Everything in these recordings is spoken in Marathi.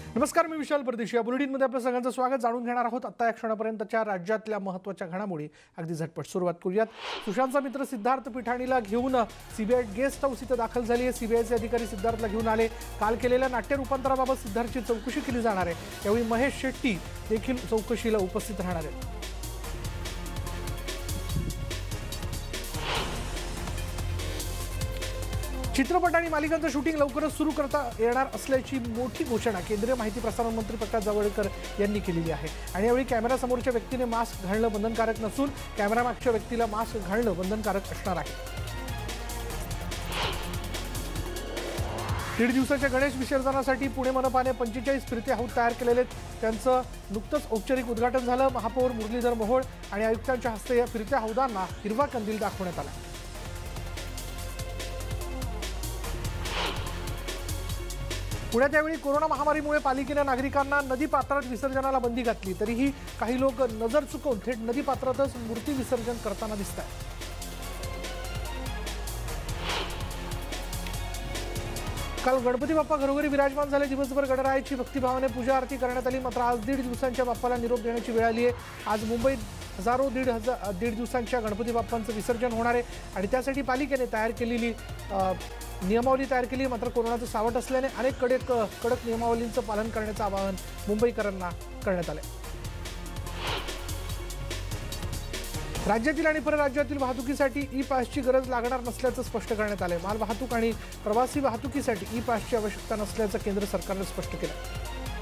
नमस्कार, मी विशाल परदेशी. या बुलेटिनमध्ये आपलं सगळ्यांचं स्वागत. जाणून घेणार आहोत आता या क्षणापर्यंतच्या राज्यातल्या महत्त्वाच्या घडामोडी. अगदी झटपट सुरुवात करूयात. सुशांतचा मित्र सिद्धार्थ पिठाणीला घेऊन सीबीआय गेस्ट हाऊस इथं दाखल झाली आहे. सीबीआयचे अधिकारी सिद्धार्थला घेऊन आले. काल केलेल्या नाट्य रूपांतराबाबत सिद्धार्थची चौकशी केली जाणार आहे. यावेळी महेश शेट्टी देखील चौकशीला उपस्थित राहणार आहेत. चित्रपट आणि मालिकांचं शूटिंग लवकरच सुरू करता येणार असल्याची मोठी घोषणा केंद्रीय माहिती प्रसारण मंत्री प्रकाश जावडेकर यांनी केलेली आहे. आणि यावेळी कॅमेरासमोरच्या व्यक्तीने मास्क घालणं बंधनकारक नसून कॅमेरामागच्या व्यक्तीला मास्क घालणं बंधनकारक असणार आहे. 1.5 दिवसाच्या गणेश विसर्जनासाठी पुणे मनपाने 45 फिरते हौद तयार केलेले आहेत. त्यांचं नुकतंच औपचारिक उद्घाटन झालं. महापौर मुरलीधर मोहोळ आणि आयुक्तांच्या हस्ते या फिरत्या हौदांना हिरवा कंदील दाखवण्यात आला. पुण्यात यावेळी कोरोना महामारीमुळे पालिकेने नागरिकांना नदी पात्रात विसर्जनाला बंदी घातली. तरीही काही लोक नजर चुकवून थेट नदी पात्रातच मूर्ती विसर्जन करताना दिसत आहेत. काल गणपती बाप्पा घरोघरी विराजमान झाले. दिवसभर गणरायाची भक्तिभावाने पूजा आरती करण्यात आली. मात्र आज 1.5 दिवसांच्या बाप्पाला निरोप देण्याची वेळ आली आहे. आज मुंबईत हजारो 1.5 दिवसांच्या गणपती बाप्पांचं विसर्जन होणार आहे आणि त्यासाठी पालिकेने तयार केलेली नियमावली तयार केली. मात्र कोरोनाचं सावट असल्याने अनेक कडक नियमावलींचं पालन करण्याचं आवाहन मुंबईकरांना करण्यात आलं. राज्यातील आणि परराज्यातील वाहतुकीसाठी ई पासची गरज लागणार नसल्याचं स्पष्ट करण्यात आलंय. माल वाहतूक आणि प्रवासी वाहतुकीसाठी ई पासची आवश्यकता नसल्याचं केंद्र सरकारने स्पष्ट केलं.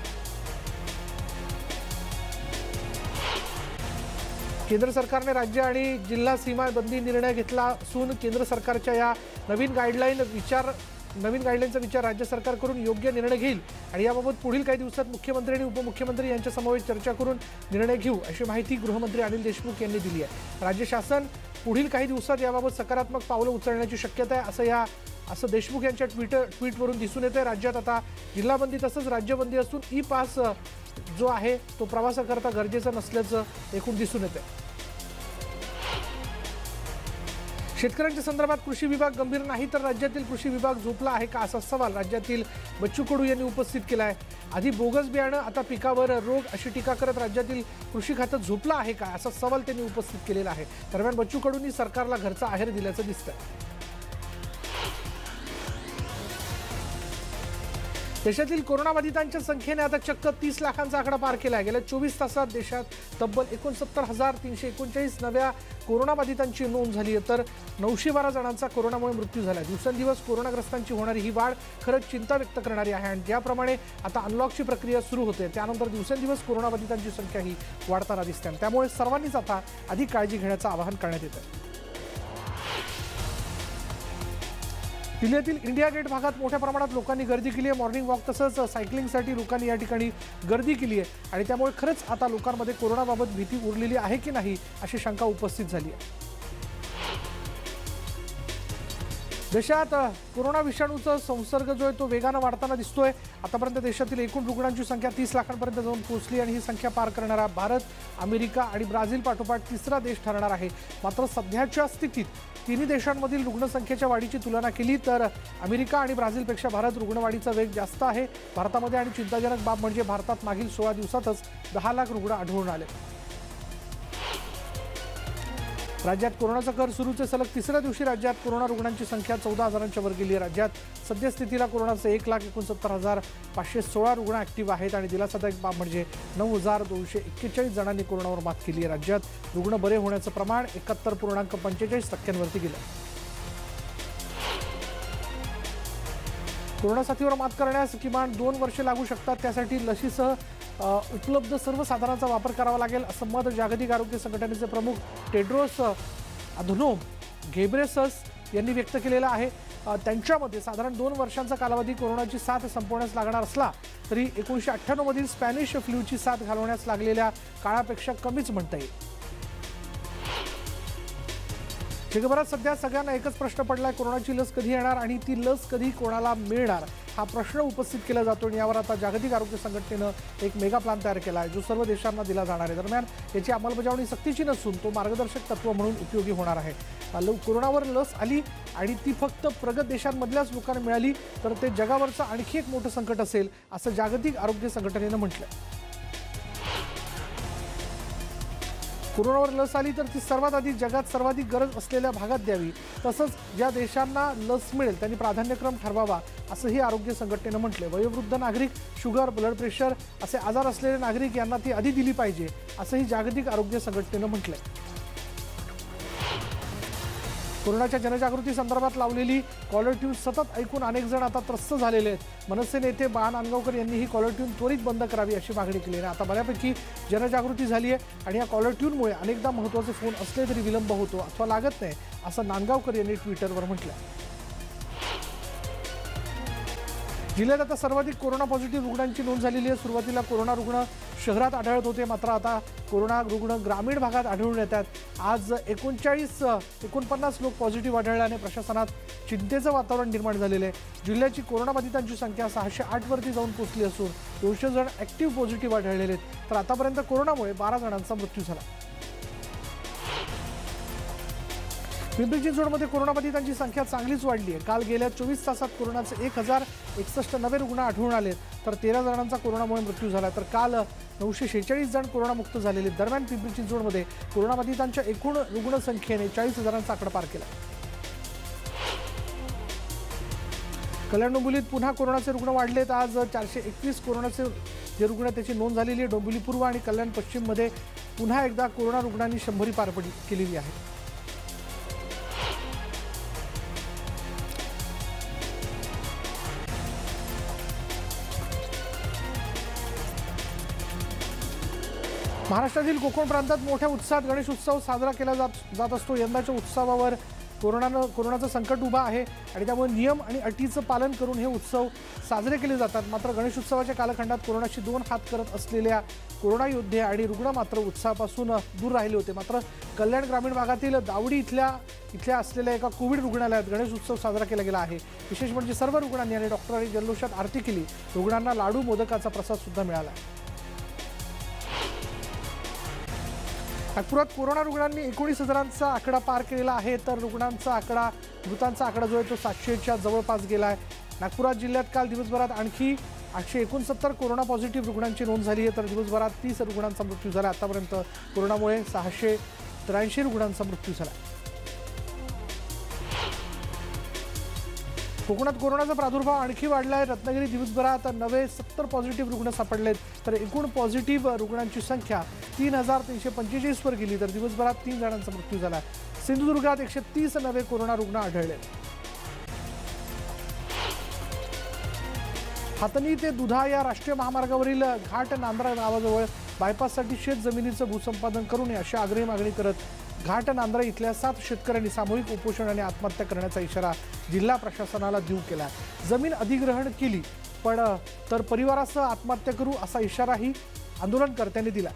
केंद्र सरकारने राज्य आणि जिल्हा सीमा बंदी निर्णय घेतला असून केंद्र सरकारच्या या नवीन गाईडलाईनचा विचार राज्य सरकार करून योग्य निर्णय घेईल आणि याबाबत पुढील काही दिवसात मुख्यमंत्री आणि उपमुख्यमंत्री यांच्या समवेत चर्चा करून निर्णय घेऊ अशी माहिती गृहमंत्री अनिल देशमुख यांनी दिली आहे. राज्य शासन पुढील काही दिवसात याबाबत सकारात्मक पावलं उचलण्याची शक्यता आहे असं देशमुख यांच्या ट्विटवरून दिसून येते. राज्यात आता जिल्हाबंदी तसंच राज्यबंदी असून ई पास जो आहे तो प्रवासाकरता गरजेचा नसल्याचं एकूण दिसून येते. शेतकऱ्यांच्या संदर्भात कृषी विभाग गंभीर नाही तर राज्यातील कृषी विभाग झोपला आहे का असा सवाल राज्यातील बच्चू कडू यांनी उपस्थित केला आहे. आधी बोगस बियाणं आता पिकावर रोग अशी टीका करत राज्यातील कृषी खातं झोपलं आहे का असा सवाल त्यांनी उपस्थित केलेला आहे. दरम्यान बच्चू कडूंनी सरकारला घरचा आहेर दिल्याचं दिसतंय. देशातील कोरोनाबाधितांच्या संख्येने आता चक्क 30 लाखांचा आकडा पार केला आहे. गेल्या 24 तासात देशात तब्बल 69,339 नव्या कोरोनाबाधितांची नोंद झाली आहे तर 912 जणांचा कोरोनामुळे मृत्यू झाला. दिवसेंदिवस कोरोनाग्रस्तांची होणारी ही वाढ खरंच चिंता व्यक्त करणारी आहे आणि ज्याप्रमाणे आता अनलॉकची प्रक्रिया सुरू होते त्यानंतर दिवसेंदिवस कोरोनाबाधितांची संख्या ही वाढताना दिसते. त्यामुळे सर्वांनीच आता अधिक काळजी घेण्याचं आवाहन करण्यात येतं. दिल्लीतील इंडिया गेट भागात मोठ्या प्रमाणात लोकांनी गर्दी केली आहे. मॉर्निंग वॉक तसंच सायकलिंगसाठी लोकांनी या ठिकाणी गर्दी केली आहे आणि त्यामुळे खरंच आता लोकांमध्ये कोरोनाबाबत भीती उरलेली आहे की नाही अशी शंका उपस्थित झाली आहे. देशात कोरोना विषाणूचा संसर्ग जो आहे तो वेगानं वाढताना दिसतोय. आतापर्यंत देशातील एकूण रुग्णांची संख्या 30 लाखांपर्यंत जाऊन पोहोचली आणि ही संख्या पार करणारा भारत, अमेरिका आणि ब्राझील पाठोपाठ तिसरा देश ठरणार आहे. मात्र सध्याच्या स्थितीत तिन्ही देशांमधील रुग्णसंख्येच्या वाढीची तुलना केली तर अमेरिका आणि ब्राझीलपेक्षा भारत रुग्णवाढीचा वेग जास्त आहे. भारतामध्ये आणि चिंताजनक बाब म्हणजे भारतात मागील 16 दिवसातच 10 लाख रुग्ण आढळून आले. राज्यात कोरोनाचा कहर सुरूचे सलग तिसऱ्या दिवशी राज्यात कोरोना रुग्णांची संख्या 14,000च्या वर गेली आहे. राज्यात सद्यस्थितीला कोरोनाचे 1,69,516 रुग्ण ॲक्टिव्ह आहेत आणि दिलासादायक बाब म्हणजे 9,241 जणांनी कोरोनावर मात केली आहे. राज्यात रुग्ण बरे होण्याचं प्रमाण 71.45% गेलं. कोरोना साथीवर मात करण्यास किमान 2 वर्षे लागू शकतात. त्यासाठी लशीसह उपलब्ध सर्व साधनांचा वापर करावा लागेल असं मत जागतिक आरोग्य संघटनेचे प्रमुख टेड्रोस अधनोम घेब्रेसस यांनी व्यक्त केलेलं आहे. त्यांच्यामध्ये साधारण 2 वर्षांचा कालावधी कोरोनाची साथ संपवण्यास लागणार असला तरी 1998 मधील स्पॅनिश फ्लूची साथ घालवण्यास लागलेल्या काळापेक्षा कमीच म्हणता येईल. जगभरात सध्या सगळ्यांना एकच प्रश्न पडलाय, कोरोनाची लस कधी येणार आणि ती लस कधी कोणाला मिळणार हा प्रश्न उपस्थित केला जातो आणि यावर आता जागतिक आरोग्य संघटनेनं एक मेगा प्लॅन तयार केला आहे जो सर्व देशांना दिला जाणार आहे। दरम्यान याची अंमलबजावणी सक्तीची नसून तो मार्गदर्शक तत्व म्हणून उपयोगी होणार आहे। कोरोनावर लस आली आणि ती फक्त प्रगत देशांमधल्याच लोकांना मिळाली तर ते जगावरचं आणखी एक मोठं संकट असेल असं जागतिक आरोग्य संघटनेनं म्हटलंय। कोरोनावर लस आली तर ती सर्वात आधी जगात सर्वाधिक गरज असलेल्या भागात द्यावी, तसंच ज्या देशांना लस मिळेल त्यांनी प्राधान्यक्रम ठरवावा असंही आरोग्य संघटनेनं म्हटलंय। वयोवृद्ध नागरिक, शुगर, ब्लड प्रेशर असे आजार असलेले नागरिक यांना ती आधी दिली पाहिजे असंही जागतिक आरोग्य संघटनेनं म्हटलंय। कोरोनाच्या जनजागृती संदर्भात लावलेली कॉलर ट्यून सतत ऐकून अनेक जण आता त्रस्त झालेले आहेत। मनसे नेते बाळा नांदगावकर यांनी ही कॉलर ट्यून त्वरित बंद करावी अशी मागणी केली आहे। आता बऱ्यापैकी जनजागृती झाली आहे आणि या कॉलर ट्यूनमुळे अनेकदा महत्त्वाचे फोन असले तरी विलंब होतो अथवा लागत नाही असं नांदगावकर यांनी ट्विटरवर म्हटलं। जिल्ह्यात आता सर्वाधिक कोरोना पॉझिटिव्ह रुग्णांची नोंद झालेली आहे। सुरुवातीला कोरोना रुग्ण शहरात आढळत होते, मात्र आता कोरोना रुग्ण ग्रामीण भागात आढळून येतात। आज 49 लोक पॉझिटिव्ह आढळल्याने प्रशासनात चिंतेचं वातावरण निर्माण झालेलं आहे। जिल्ह्याची कोरोनाबाधितांची संख्या 608 वरती जाऊन पोहोचली असून 200 जण ॲक्टिव्ह पॉझिटिव्ह आढळलेले आहेत, तर आतापर्यंत कोरोनामुळे 12 जणांचा मृत्यू झाला। पिंपरी चिंचवडमध्ये कोरोनाबाधितांची संख्या चांगलीच वाढली आहे। काल गेल्या 24 तासात कोरोनाचे 1061 नवे रुग्ण आढळून आले तर 13 जणांचा कोरोनामुळे मृत्यू झाला, तर काल 946 जण कोरोनामुक्त झालेले। दरम्यान पिंपरी चिंचवडमध्ये कोरोनाबाधितांच्या एकूण रुग्णसंख्येने 40,000चा आकडा पार केला। कल्याण डोंबिवलीत पुन्हा कोरोनाचे रुग्ण वाढलेत। आज 421 कोरोनाचे जे रुग्ण त्याची नोंद झालेली आहे। डोंबिवली पूर्व आणि कल्याण पश्चिममध्ये पुन्हा एकदा कोरोना रुग्णांनी 100 पार केलेली आहे। महाराष्ट्रातील कोकण प्रांतात मोठ्या उत्साहात गणेश उत्सव साजरा केला जात असतो। यंदाच्या उत्सवावर कोरोनाचं संकट उभा आहे आणि त्यामुळे नियम आणि अटीचं पालन करून हे उत्सव साजरे केले जातात। मात्र गणेश उत्सवाच्या कालखंडात कोरोनाशी 2 हात करत असलेल्या कोरोना योद्धे आणि रुग्ण मात्र उत्सवापासून दूर राहिले होते। मात्र कल्याण ग्रामीण भागातील दावडी इथल्या असलेल्या एका कोविड रुग्णालयात गणेश उत्सव साजरा केला गेला आहे। विशेष म्हणजे सर्व रुग्णांनी आणि डॉक्टरांनी जल्लोषात आरती केली। रुग्णांना लाडू मोदकाचा प्रसाद सुद्धा मिळाला। नागपुरात कोरोना रुग्णांनी 19,000चा आकडा पार केलेला आहे, तर मृतांचा आकडा जो आहे तो 700च्या जवळपास गेला आहे। नागपुरात जिल्ह्यात काल दिवसभरात आणखी 869 कोरोना पॉझिटिव्ह रुग्णांची नोंद झाली आहे, तर दिवसभरात 30 रुग्णांचा मृत्यू झाला। आतापर्यंत कोरोनामुळे 683 रुग्णांचा मृत्यू झाला। कोकणात कोरोनाचा प्रादुर्भाव आणखी वाढला आहे। रत्नागिरी दिवसभरात नवे 70 पॉझिटिव्ह रुग्ण सापडलेत, तर एकूण पॉझिटिव्ह रुग्णांची संख्या 3,345 वर गेली, तर दिवसभरात 3 जणांचा मृत्यू झाला। सिंधुदुर्गात 130 नवे कोरोना रुग्ण आढळले। हातनी ते दुधा या राष्ट्रीय महामार्गावरील घाट नांद्रा गावाजवळ बायपाससाठी शेत जमिनीचं भूसंपादन करू नये अशी आग्रही मागणी करत घाट नांद्रा इथल्या 7 शेतकऱ्यांनी सामूहिक उपोषण आणि आत्महत्या करण्याचा इशारा जिल्हा प्रशासनाला देऊ केला। जमीन अधिग्रहण केली पण तर परिवारासह आत्महत्या करू असा इशाराही आंदोलनकर्त्यांनी दिला।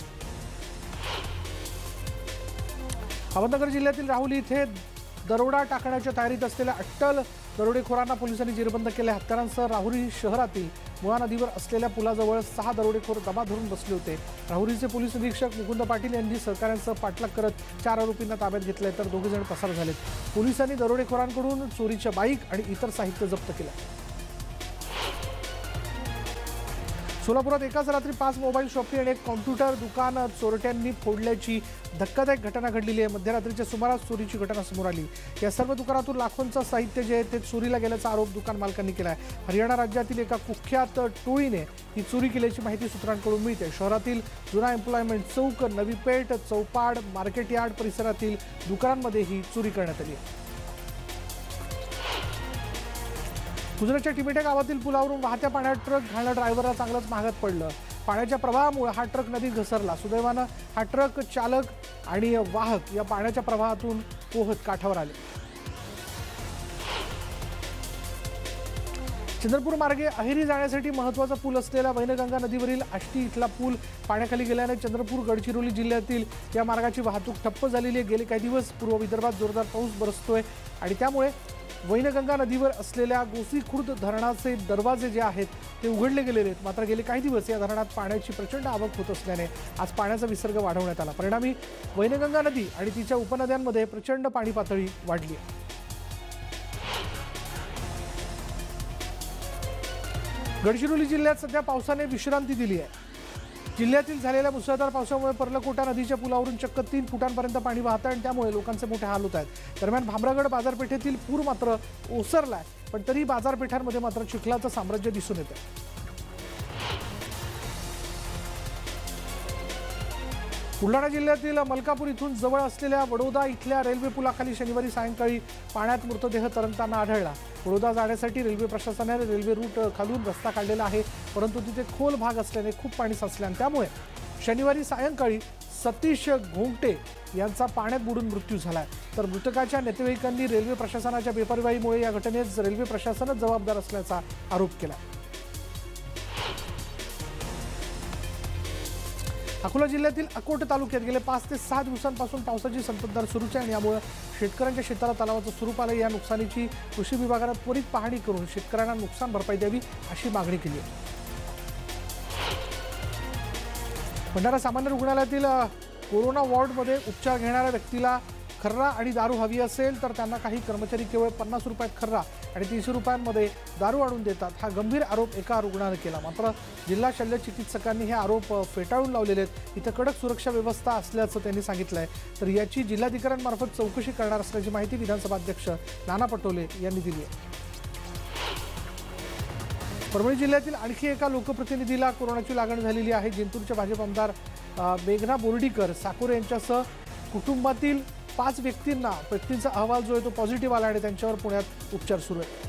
अहमदनगर जिल्ह्यातील राहुरी इथे दरोडा टाकण्याच्या तयारीत असलेल्या अट्टल दरोडेखोरांना पोलिसांनी जेरबंद केले। हत्यारांसह राहुरी शहरातील मुळा नदीवर असलेल्या पुलाजवळ 6 दरोडेखोर दबा धरून बसले होते। राहुरीचे पोलीस निरीक्षक मुकुंद पाटील यांनी सहकाऱ्यांसह पाठलाग करत 4 आरोपींना ताब्यात घेतले, तर 2 जण पसार झालेत। पोलिसांनी दरोडेखोरांकडून चोरीच्या बाईक आणि इतर साहित्य जप्त केले। सोलापुरात एकाच रात्री 5 मोबाईल शॉपी आणि एक कॉम्प्युटर दुकान चोरट्यांनी फोडल्याची धक्कादायक घटना घडलेली आहे। मध्यरात्रीच्या सुमारास चोरीची घटना समोर आली। या सर्व दुकानातून लाखोंचं साहित्य जे आहे ते चोरीला गेल्याचा आरोप दुकान मालकांनी केला आहे। हरियाणा राज्यातील एका कुख्यात टोळीने ही चोरी केल्याची माहिती सूत्रांकडून मिळते। शहरातील जुना एम्प्लॉयमेंट चौक, नवी पेठ, चौपाड, मार्केट यार्ड परिसरातील दुकानांमध्ये ही चोरी करण्यात आली आहे। गुजरातच्या टिमेटा गावातील पुलावरून वाहत्या पाण्यात ट्रक घालणं ड्रायव्हरला चांगलंच महागात पडलं। पाण्याच्या प्रवाहामुळे हा ट्रक नदीत घसरला। सुदैवानं हा ट्रक चालक आणि वाहक या पाण्याच्या प्रवाहातून पोहत काठावर आले। चंद्रपूर मार्गे अहेरी जाण्यासाठी महत्त्वाचा पूल असलेला वैनगंगा नदीवरील आष्टी इथला पूल पाण्याखाली गेल्याने चंद्रपूर गडचिरोली जिल्ह्यातील या मार्गाची वाहतूक ठप्प झालेली आहे। गेले काही दिवस पूर्व विदर्भात जोरदार पाऊस बरसतोय आणि त्यामुळे वैनगंगा नदीवर असलेल्या गोसीखुर्द धरणाचे दरवाजे जे आहेत ते उघडले गेलेले आहेत। मात्र गेले काही दिवस या धरणात पाण्याची प्रचंड आवक होत असल्याने आज पाण्याचा विसर्ग वाढवण्यात आला। परिणामी वैनगंगा नदी आणि तिच्या उपनद्यांमध्ये प्रचंड पाणी पातळी वाढली आहे। गडचिरोली जिल्ह्यात सध्या पावसाने विश्रांती दिली आहे। जिल्ह्यातील झालेल्या मुसळधार पावसामुळे पर्लकोटा नदीच्या पुलावरून चक्क 3 फुटांपर्यंत पाणी वाहत आहे आणि त्यामुळे लोकांचे मोठे हाल होत आहेत। दरम्यान भामरागड बाजारपेठेतील पूर मात्र ओसरलाय, पण तरी बाजारपेठांमध्ये मात्र चिखलाचं साम्राज्य दिसून येतं। बुलढाणा जिल्ह्यातील मलकापूर इथून जवळ असलेल्या वडोदा इथल्या रेल्वे पुलाखाली शनिवारी सायंकाळी पाण्यात मृतदेह तरंगताना आढळला। वडोदा जाण्यासाठी रेल्वे प्रशासनाने रेल्वे रूट खालून रस्ता काढलेला आहे, परंतु तिथे खोल भाग असल्याने खूप पाणी साचल्याने त्यामुळे शनिवारी सायंकाळी सतीश घोंगटे यांचा पाण्यात बुडून मृत्यू झालाय। तर मृतकाच्या नातेवाईकांनी रेल्वे प्रशासनाच्या बेपर्वाईमुळे या घटनेस रेल्वे प्रशासनच जबाबदार असल्याचा आरोप केला। अकोला जिल्ह्यातील अकोट तालुक्यात गेले 5 ते 6 दिवसांपासून पावसाची संततधार सुरूच आहे आणि यामुळे शेतकऱ्यांच्या शेताला तलावाचं स्वरूप आलं। या नुकसानीची कृषी विभागाने त्वरित पाहणी करून शेतकऱ्यांना नुकसान भरपाई द्यावी अशी मागणी केली आहे। भंडारा सामान्य रुग्णालयातील कोरोना वॉर्डमध्ये उपचार घेणाऱ्या व्यक्तीला खर्रा आणि दारू हवी असेल तर त्यांना काही कर्मचारी केवळ 50 रुपयात खर्रा आणि 300 रुपयांमध्ये दारू आणून देतात। हा गंभीर आरोप एका रुग्णाने केला। मात्र जिल्हा शल्य चिकित्सकांनी हे आरोप फेटाळून लावलेले आहेत। इथं कडक सुरक्षा व्यवस्था असल्याचं त्यांनी सांगितलंय। तर याची जिल्हाधिकाऱ्यांमार्फत चौकशी करणार असल्याची माहिती विधानसभा अध्यक्ष नाना पटोले यांनी दिली आहे। परभणी जिल्ह्यातील आणखी एका लोकप्रतिनिधीला कोरोनाची लागण झालेली आहे। जिंतूरचे भाजप आमदार मेघना बोर्डीकर साकोरे यांच्यासह कुटुंबातील 5 व्यक्तींचा अहवाल जो आहे तो पॉझिटिव्ह आला आणि त्यांच्यावर पुण्यात उपचार सुरू आहेत।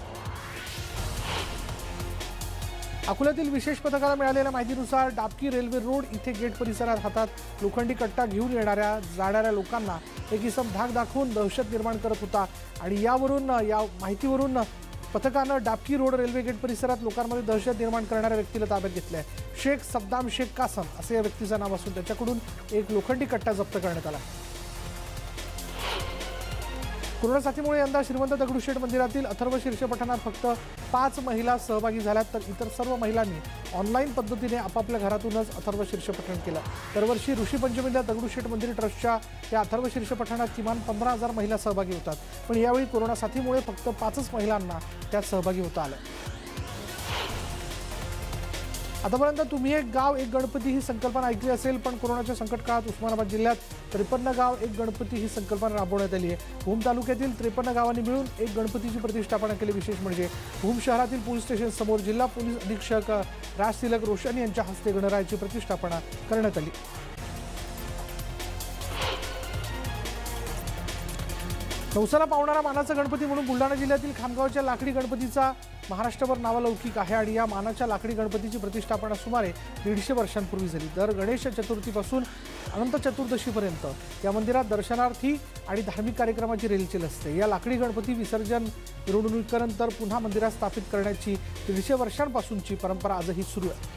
अकोल्यातील विशेष पथकाला मिळालेल्या माहितीनुसार डाबकी रेल्वे रोड इथे गेट परिसरात हातात लोखंडी कट्टा घेऊन जाणाऱ्या लोकांना एक इसम धाक दाखवून दहशत निर्माण करत होता आणि या माहितीवरून पथकानं डाबकी रोड रेल्वे गेट परिसरात लोकांमध्ये दहशत निर्माण करणाऱ्या व्यक्तीला ताब्यात घेतलंय। शेख सद्दाम शेख कासम असे या व्यक्तीचं नाव असून त्याच्याकडून एक लोखंडी कट्टा जप्त करण्यात आला। कोरोना साथीमुळे यंदा श्रीमंत दगडूशेठ मंदिरातील अथर्व शीर्ष पठणात फक्त 5 महिला सहभागी झाल्यात, तर इतर सर्व महिलांनी ऑनलाईन पद्धतीने आपापल्या घरातूनच अथर्व शीर्ष पठण केलं। दरवर्षी ऋषीपंचमीला दगडूशेठ मंदिर ट्रस्टच्या या अथर्व शीर्ष पठणात किमान 15,000 महिला सहभागी होतात, पण यावेळी कोरोना साथीमुळे फक्त 5च महिलांना त्यात सहभागी होता आलं। आतापर्यंत तुम्ही एक गाव एक गणपती ही संकल्पना ऐकली असेल, पण कोरोनाच्या संकट काळात उस्मानाबाद जिल्ह्यात 53 गाव एक गणपती ही संकल्पना राबवण्यात आली आहे। भूम तालुक्यातील 53 गावांनी मिळून एक गणपतीची प्रतिष्ठापना केली। विशेष म्हणजे भूम शहरातील पोलीस स्टेशन समोर जिल्हा पोलीस अधीक्षक राजतिलक रोशन यांच्या हस्ते गणरायाची प्रतिष्ठापना करण्यात आली। नवसाला पावणारा मानाचा गणपती म्हणून बुलढाणा जिल्ह्यातील खामगावच्या लाकडी गणपतीचा महाराष्ट्रभर नावलौकिक आहे आणि या मानाच्या लाकडी गणपतीची प्रतिष्ठापना सुमारे 150 वर्षांपूर्वी झाली। दर गणेश चतुर्थीपासून अनंत चतुर्दशीपर्यंत या मंदिरात दर्शनार्थी आणि धार्मिक कार्यक्रमाची रेलचेल असते। या लाकडी गणपती विसर्जन मिरवणुकीनंतर पुन्हा मंदिरात स्थापित करण्याची 150 वर्षांपासूनची परंपरा आजही सुरू आहे।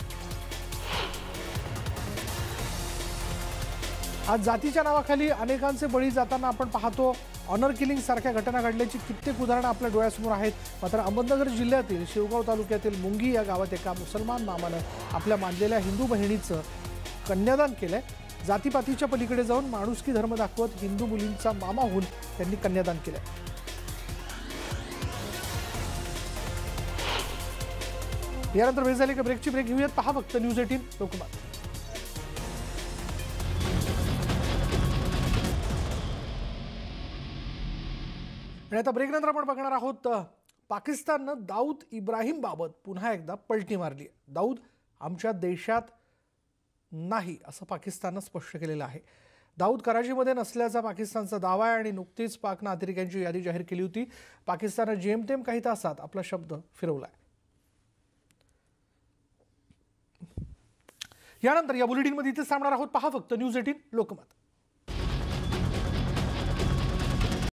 आज जातीच्या नावाखाली अनेकांचे बळी जाताना आपण पाहतो। ऑनर किलिंग सारख्या घटना घडल्याची कित्येक उदाहरणं आपल्या डोळ्यासमोर आहेत। मात्र अहमदनगर जिल्ह्यातील शिवगाव तालुक्यातील मुंगी या गावात एका मुसलमान मामानं आपल्या मानलेल्या हिंदू बहिणीचं कन्यादान केलंय। जातीपातीच्या पलीकडे जाऊन माणुसकी धर्म दाखवत हिंदू मुलींचा मामा होऊन त्यांनी कन्यादान केलंय। यानंतर वेळ झाली का ब्रेकची ब्रेक घेऊयात। पहा फक्त न्यूज 18 लोकमत। आणि आता ब्रेक नंतर आपण बघणार आहोत पाकिस्ताननं दाऊद इब्राहिम बाबत पुन्हा एकदा पलटी मारली आहे। दाऊद आमच्या देशात नाही असं पाकिस्ताननं स्पष्ट केलेलं आहे। दाऊद कराचीमध्ये नसल्याचा पाकिस्तानचा दावा आहे आणि नुकतीच पाकनं अतिरेक्यांची यादी जाहीर केली होती। पाकिस्ताननं जेमतेम काही तासात आपला शब्द फिरवलाय। यानंतर या बुलेटिनमध्ये इथेच थांबणार आहोत। पहा फक्त न्यूज 18 लोकमत।